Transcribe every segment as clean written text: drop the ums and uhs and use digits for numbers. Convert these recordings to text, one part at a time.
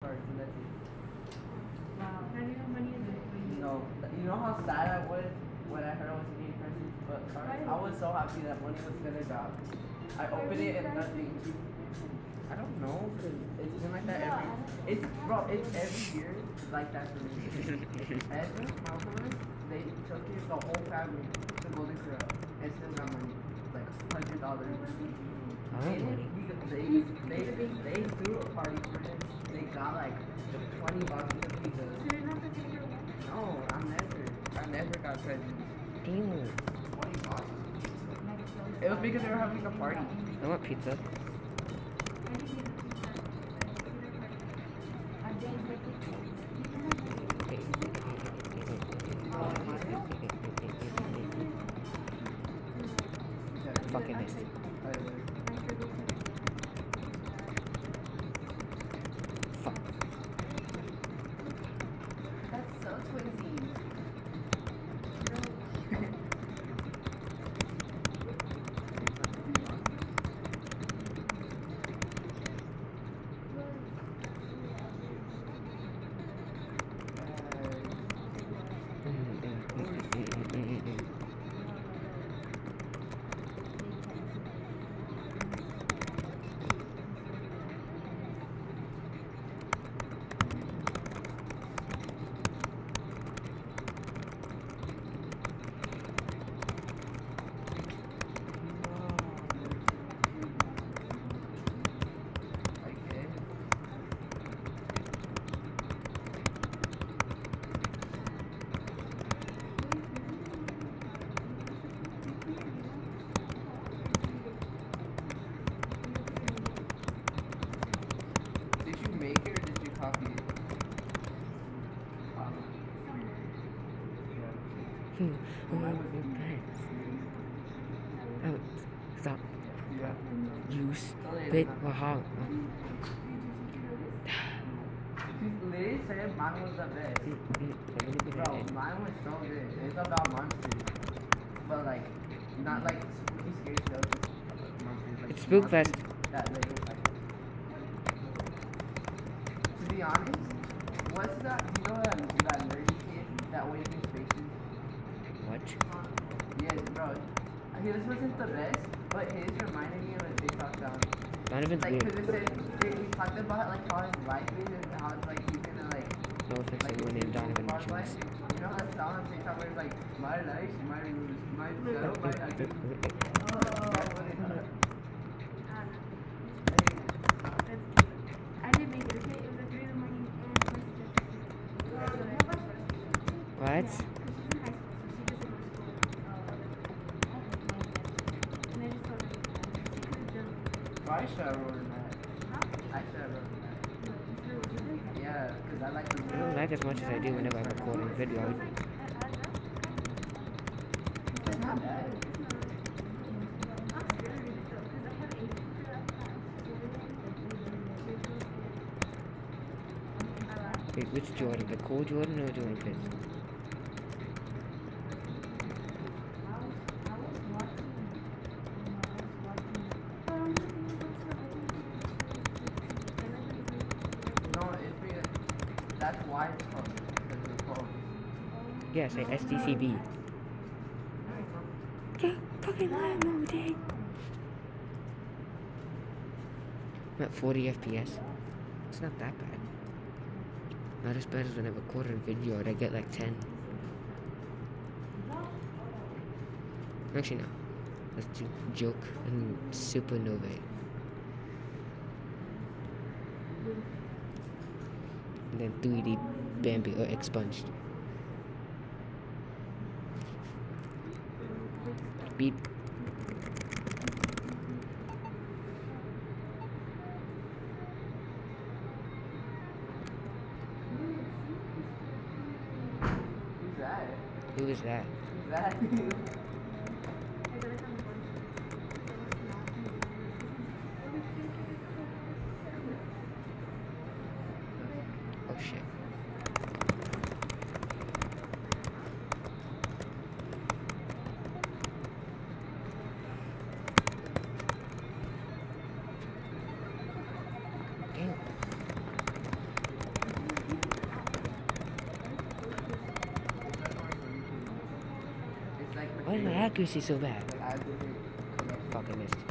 cards and that's it. Wow. Not even money in it. No, you know how sad I was when I heard I was getting presents, but cards. I was so happy that money was gonna drop. I opened it and nothing. I don't know, cause it's been like that every. It's bro, it's every year like that for me. Ezra, my uncle, they took it the whole family to Golden Corral and still got money, like $100. They threw a party for him. They got like 20 boxes of pizza. So you're not the favorite one? No, I never got presents. Damn. 20 boxes. It was because they were having a party. I want pizza. Fucking missed. Fuck. That's so twinsies. Oh, stop. Yeah. Use. Wait, how? Literally said mine was the best. Bro, mine was so good. It's about monsters. But like, not like spooky scary stuff. Just monsters. Like It's Spookfest. That little like. To be honest, what's that? You know that nerdy kid that weighs his faces? What? Yeah, bro. His wasn't the best, but his reminded me of a TikTok sound. Not even Like, weird. cause it said, he talked about like how his life is and how it's like he's gonna like. No offense to Like, anyone named Donovan Mark Mitchell. life, you know that song on TikTok where it's like, my life, my rules, my show, my actions. I didn't make it, okay? It was at 3 in the morning and What? she's in high school, so she doesn't go to school. And I just told her, she could have done I should have wrote that. I should have wrote that. Yeah, cause I like the I don't like as much as I do whenever I'm recording video. It's not bad. Wait, which Jordan? The cool Jordan or Jordan Fitz? No, it's because that's why it's called. Because it's called. Yeah, say SDCB. Yeah, fucking live mode. I'm at 40 FPS. It's not that bad. Not as bad as when I record a video and I get like 10. Actually, no. Let's do joke and supernovae. And then 3D Bambi or expunged. Beep. Who's that? Who is that? Who's that? Oh shit. Damn. Why is my accuracy so bad? I didn't. Fuck, I missed.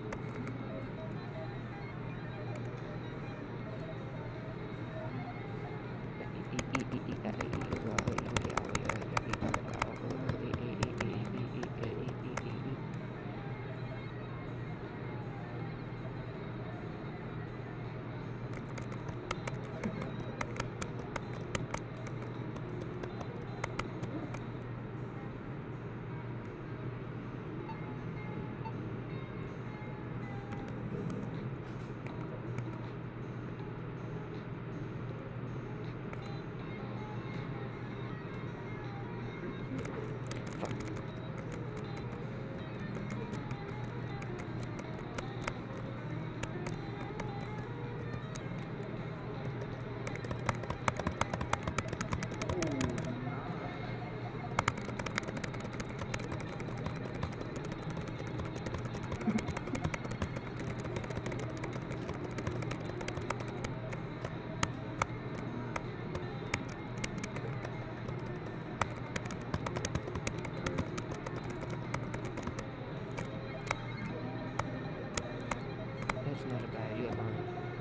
That's not a bad idea, man.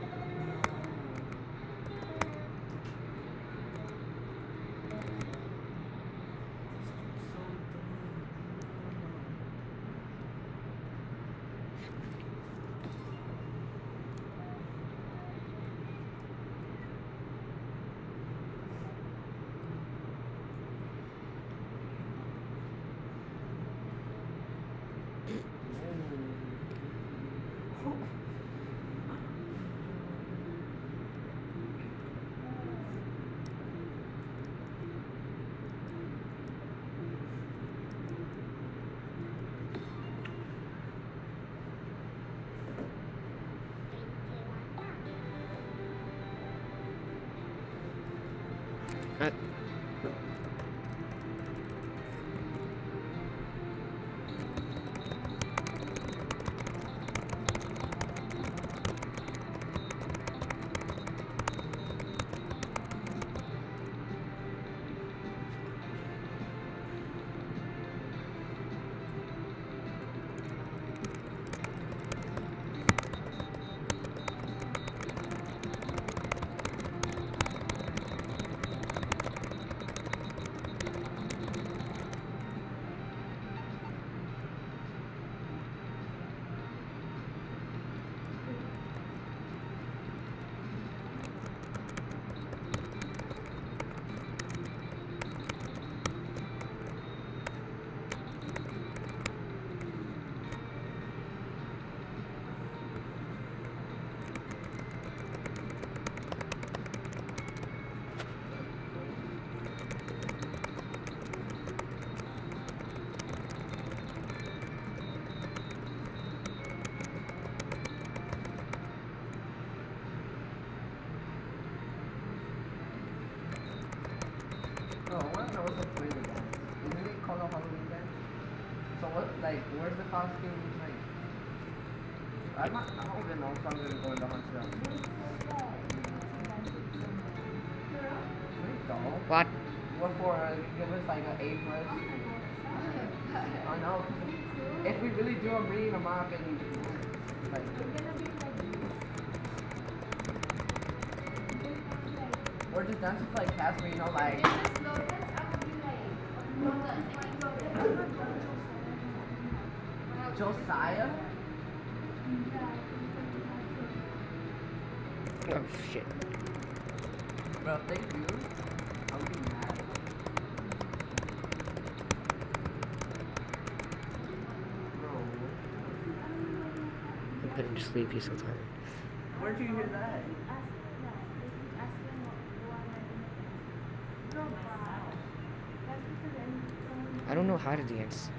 No, I want to know what's the point of that. Isn't it called a Halloween dance? So what, like, where's the costume, like, I don't even know if I'm gonna go into Haunted House. Wait, though. What? What for, give us like an A+. I know, 'cause if we really do, I'm reading them off and, like, or just dance with like Casper, you know, like. Josiah? Oh shit. Bro, if they do, I'll be mad. Bro. I'm putting to sleep, he's so tired. Where'd you hear that? I don't know how to dance.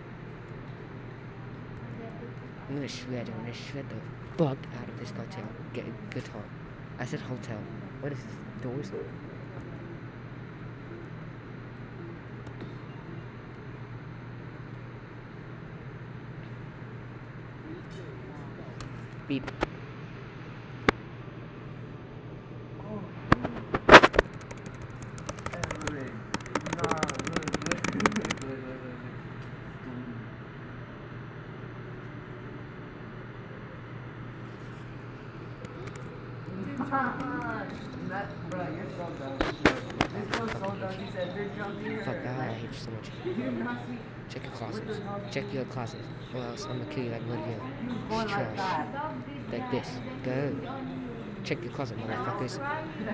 I'm gonna shred the fuck out of this hotel. Get a guitar. I said hotel. What is this? Doors? Beep. that, bro, you're so dumb. This girl's so dumb. She said you're jumping her. Fuck that, I hate you so much. You did not see. Check your closets. Check your closet. Or else I'm gonna kill you like Woody Allen. You was going like Trash. that. Dog did Like that, this. and Go. then he on you. Check your closet, And I was motherfuckers. crying because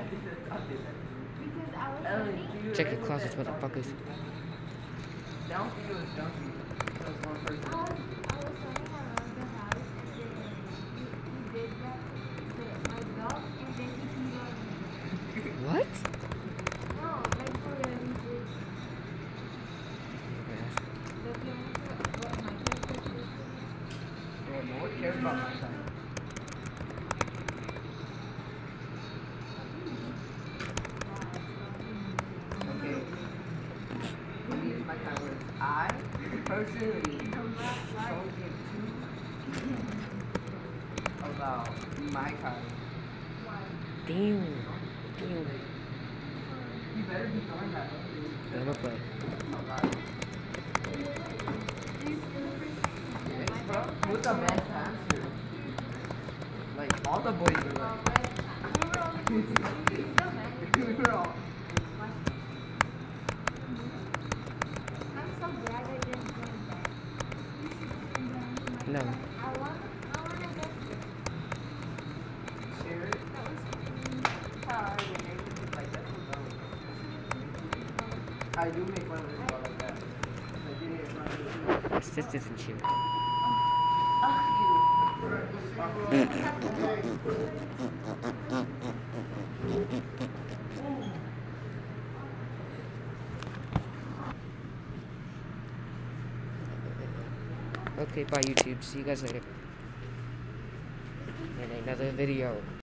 I was thinking, Check your closets, motherfuckers. Don't think it was jumping. It was one person. I was running around the house and then he did that to my dog and then he peed on me. What? No, like for real he did. The parents were, my parents were Bro, no one cares about my time. Okay. Let me use my kind words. I personally don't give two about my car. Damn. Damn. You better be going that way. I'm gonna play. Oh god. Thanks, bro. Who's the best answer? Like, all the boys are like. We were all. I'm so glad I didn't do that. No. I wanna get it. Share it. That was Hi, like that's so dumb. I do make fun of this about like that. I did it in front of you. Sisters and shit. Okay, bye YouTube. See you guys later. In another video.